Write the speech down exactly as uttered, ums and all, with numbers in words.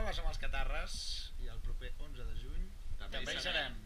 som els Catarres i el proper onze de juny també hi serem.